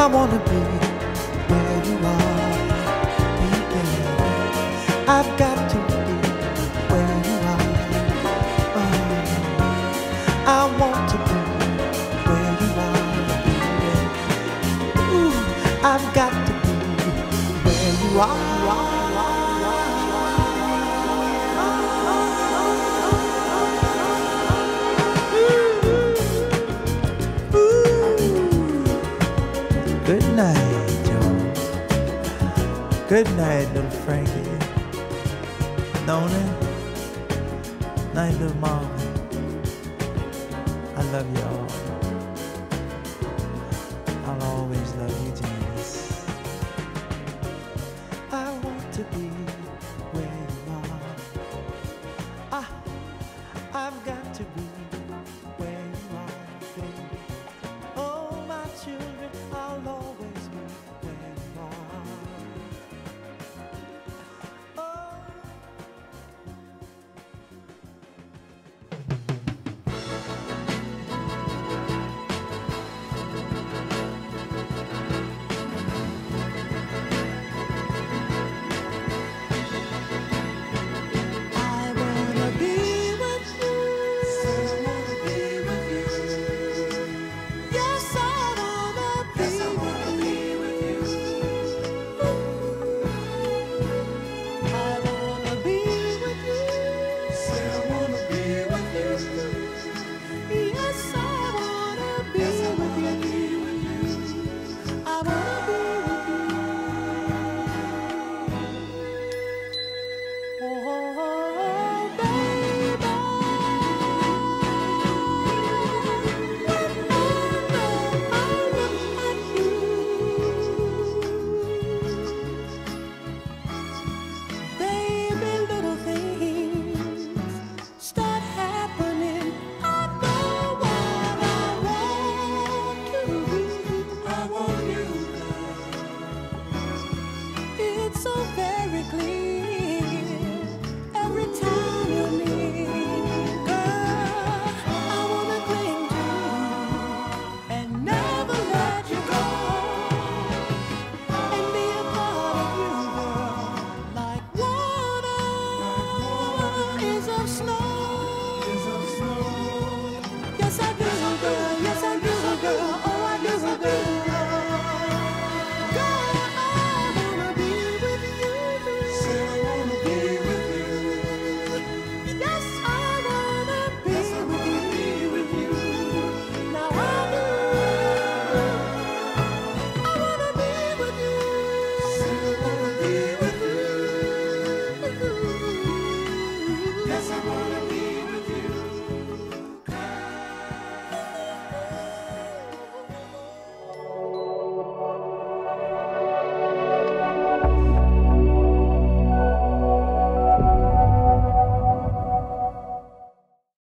I wanna be where you are, baby. I've got to be where you are. I want to be where you are, baby. Ooh, I've got to be where you are. Good night, Jones. Good night, little Frankie. Nona. Night, little Marvin. I love you all. I'll always love you, Janice. I want to be